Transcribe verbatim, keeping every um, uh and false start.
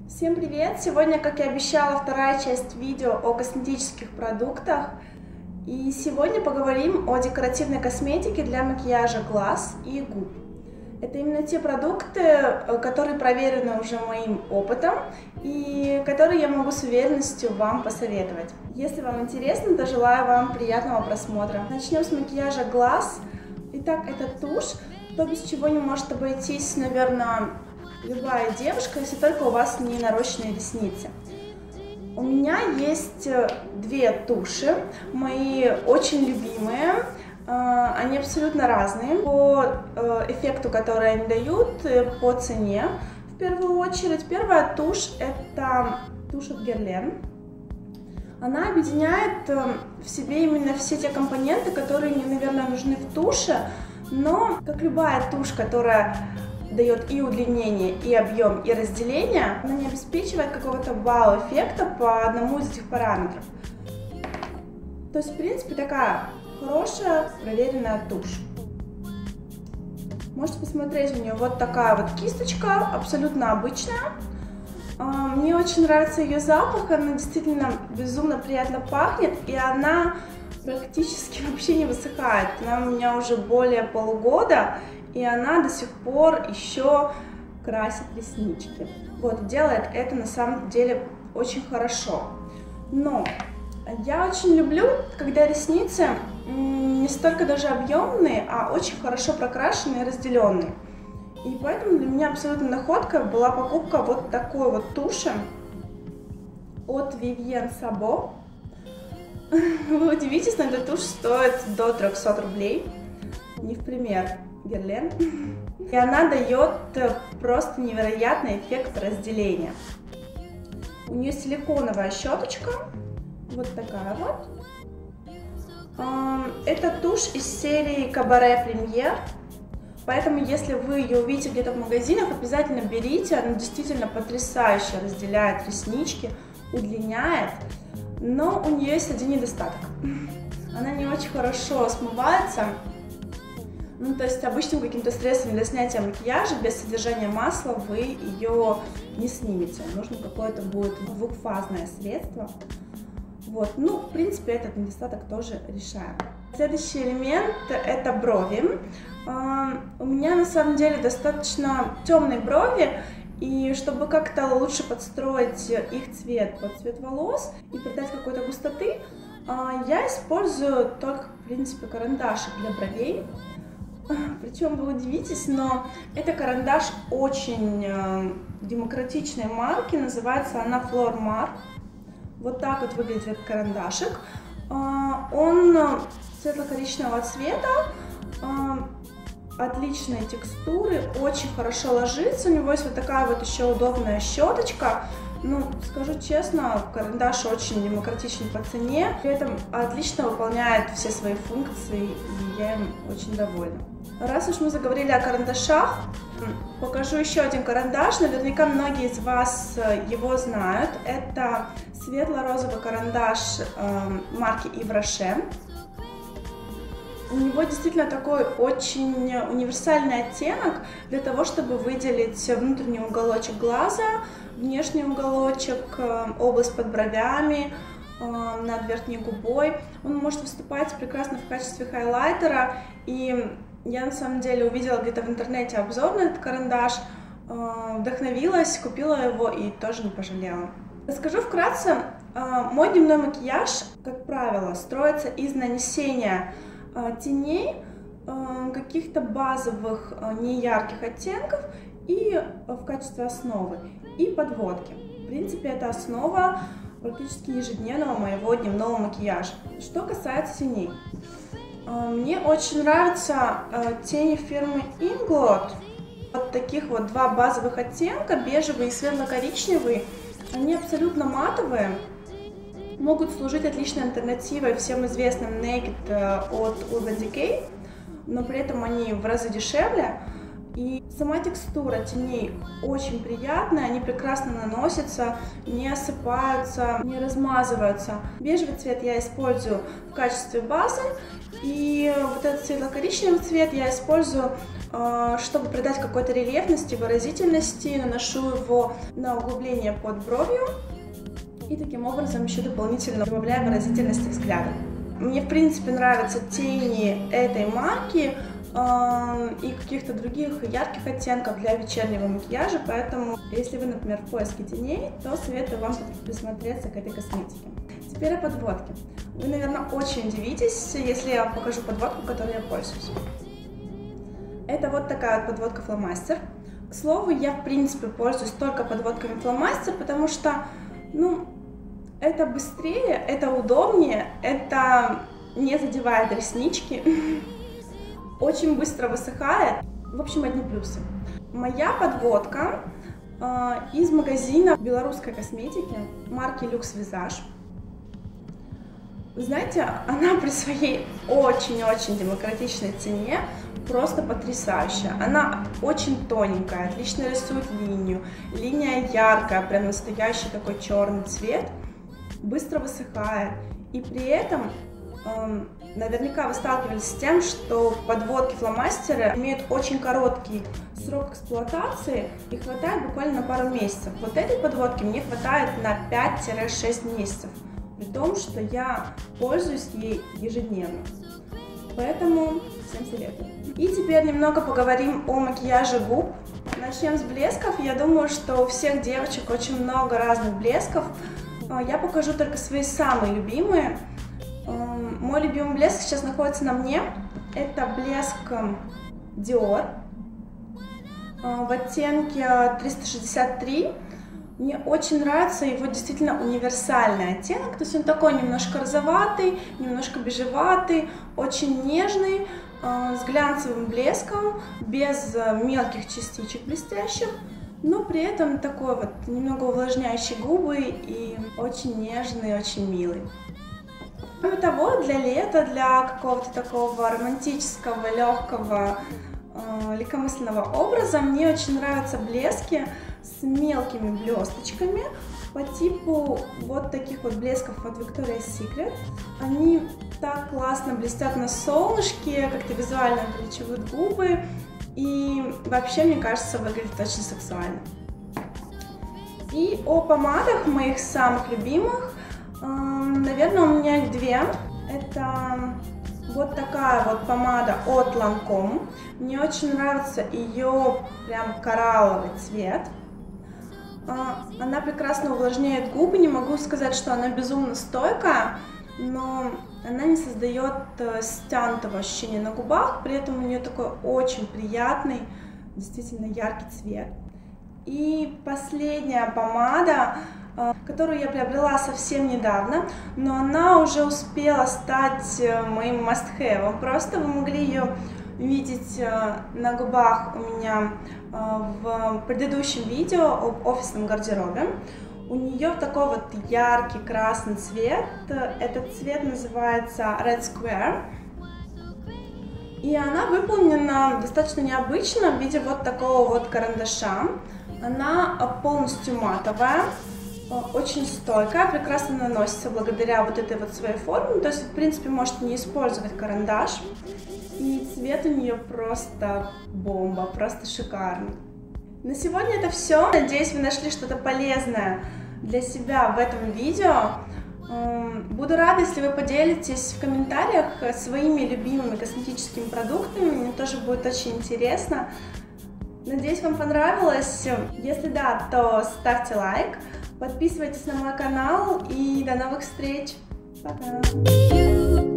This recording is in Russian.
Всем привет! Сегодня, как и обещала, вторая часть видео о косметических продуктах. И сегодня поговорим о декоративной косметике для макияжа глаз и губ. Это именно те продукты, которые проверены уже моим опытом и которые я могу с уверенностью вам посоветовать. Если вам интересно, то желаю вам приятного просмотра. Начнем с макияжа глаз. Итак, это тушь, то без чего не может обойтись, наверное, любая девушка, если только у вас не нарощенные ресницы. У меня есть две туши, мои очень любимые. Они абсолютно разные по эффекту, который они дают, по цене. В первую очередь, первая тушь — это тушь от Guerlain. Она объединяет в себе именно все те компоненты, которые мне, наверное, нужны в туше, но, как любая тушь, которая дает и удлинение, и объем, и разделение, она не обеспечивает какого-то вау-эффекта по одному из этих параметров. То есть, в принципе, такая хорошая, проверенная тушь. Можете посмотреть, у нее вот такая вот кисточка, абсолютно обычная. Мне очень нравится ее запах, она действительно безумно приятно пахнет, и она практически вообще не высыхает. Она у меня уже более полугода, и она до сих пор еще красит реснички. Вот, делает это на самом деле очень хорошо. Но я очень люблю, когда ресницы не столько даже объемные, а очень хорошо прокрашенные и разделенные. И поэтому для меня абсолютно находка была покупка вот такой вот туши от Vivienne Sabo. Вы удивитесь, но эта тушь стоит до трёхсот рублей. Не в пример Guerlain. И она дает просто невероятный эффект разделения. У нее силиконовая щеточка. Вот такая вот. Это тушь из серии Cabaret Premier. Поэтому, если вы ее увидите где-то в магазинах, обязательно берите. Она действительно потрясающе разделяет реснички, удлиняет. Но у нее есть один недостаток. Она не очень хорошо смывается. Ну, то есть обычным каким-то средством для снятия макияжа без содержания масла вы ее не снимете. Нужно какое-то будет двухфазное средство. Вот, ну, в принципе, этот недостаток тоже решаем. Следующий элемент — это брови. У меня на самом деле достаточно темные брови, и чтобы как-то лучше подстроить их цвет под цвет волос и придать какой-то густоты, я использую только, в принципе, карандашик для бровей. Причем вы удивитесь, но это карандаш очень демократичной марки, называется она Flormar. Вот так вот выглядит этот карандашик. Он светло-коричневого цвета, отличной текстуры, очень хорошо ложится. У него есть вот такая вот еще удобная щеточка. Ну, скажу честно, карандаш очень демократичен по цене, при этом отлично выполняет все свои функции, и я им очень довольна. Раз уж мы заговорили о карандашах, покажу еще один карандаш. Наверняка многие из вас его знают. Это светло-розовый карандаш марки Yves Rocher. У него действительно такой очень универсальный оттенок для того, чтобы выделить внутренний уголочек глаза, внешний уголочек, область под бровями, над верхней губой. Он может выступать прекрасно в качестве хайлайтера, и я на самом деле увидела где-то в интернете обзор на этот карандаш, вдохновилась, купила его и тоже не пожалела. Расскажу вкратце, мой дневной макияж, как правило, строится из нанесения теней, каких-то базовых неярких оттенков и в качестве основы, и подводки. В принципе, это основа практически ежедневного моего дневного макияжа. Что касается теней, мне очень нравятся тени фирмы Inglot. Вот таких вот два базовых оттенка, бежевый и светло-коричневый. Они абсолютно матовые, могут служить отличной альтернативой всем известным Naked от Urban Decay, но при этом они в разы дешевле. И сама текстура теней очень приятная, они прекрасно наносятся, не осыпаются, не размазываются. Бежевый цвет я использую в качестве базы, И вот этот светло-коричневый цвет я использую, чтобы придать какой-то рельефности, выразительности. Наношу его на углубление под бровью и таким образом еще дополнительно добавляю выразительности взгляда. Мне, в принципе, нравятся тени этой марки и каких-то других ярких оттенков для вечернего макияжа, поэтому, если вы, например, в поиске теней, то советую вам присмотреться к этой косметике. Теперь о подводке. Вы, наверное, очень удивитесь, если я вам покажу подводку, которой я пользуюсь. Это вот такая вот подводка фломастер. К слову, я, в принципе, пользуюсь только подводками фломастер, потому что, ну, это быстрее, это удобнее, это не задевает реснички. Очень быстро высыхает. В общем, одни плюсы. Моя подводка э, из магазина белорусской косметики марки Luxe Visage. Вы знаете, она при своей очень-очень демократичной цене просто потрясающая. Она очень тоненькая, отлично рисует линию. Линия яркая, прям настоящий такой черный цвет. Быстро высыхает. И при этом наверняка вы сталкивались с тем, что подводки фломастеры имеют очень короткий срок эксплуатации и хватает буквально на пару месяцев. Вот этой подводки мне хватает на пять-шесть месяцев, при том, что я пользуюсь ей ежедневно. Поэтому всем советую. И теперь немного поговорим о макияже губ. Начнем с блесков. Я думаю, что у всех девочек очень много разных блесков. Я покажу только свои самые любимые. Мой любимый блеск сейчас находится на мне. Это блеск Dior в оттенке триста шестьдесят три. Мне очень нравится его действительно универсальный оттенок. То есть он такой немножко розоватый, немножко бежеватый, очень нежный, с глянцевым блеском, без мелких частичек блестящих. Но при этом такой вот немного увлажняющий губы и очень нежный, очень милый. Кроме того, для лета, для какого-то такого романтического, легкого, э, легкомысленного образа мне очень нравятся блески с мелкими блесточками по типу вот таких вот блесков от Victoria's Secret. Они так классно блестят на солнышке, как-то визуально увеличивают губы и вообще, мне кажется, выглядит очень сексуально. И о помадах моих самых любимых. Наверное, у меня их две. Это вот такая вот помада от Lancome. Мне очень нравится ее прям коралловый цвет. Она прекрасно увлажняет губы. Не могу сказать, что она безумно стойкая, но она не создает стянутого ощущения на губах. При этом у нее такой очень приятный, действительно яркий цвет. И последняя помада, которую я приобрела совсем недавно, но она уже успела стать моим must-have. Просто вы могли ее видеть на губах у меня в предыдущем видео об офисном гардеробе. У нее такой вот яркий красный цвет. Этот цвет называется Red Square. И она выполнена достаточно необычно в виде вот такого вот карандаша. Она полностью матовая, очень стойкая, прекрасно наносится благодаря вот этой вот своей форме. То есть, в принципе, можете не использовать карандаш. И цвет у нее просто бомба, просто шикарный. На сегодня это все. Надеюсь, вы нашли что-то полезное для себя в этом видео. Буду рада, если вы поделитесь в комментариях своими любимыми косметическими продуктами. Мне тоже будет очень интересно. Надеюсь, вам понравилось. Если да, то ставьте лайк. Подписывайтесь на мой канал и до новых встреч. Пока!